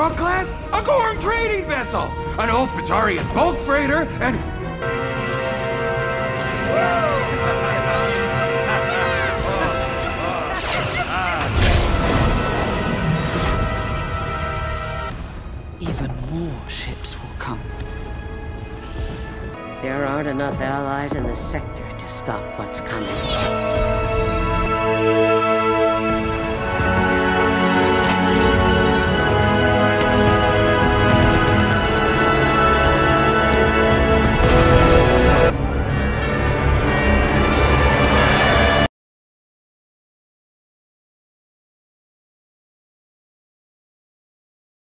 class, a Gorn trading vessel, an old Batarian bulk freighter, and... Even more ships will come. There aren't enough allies in the sector to stop what's coming.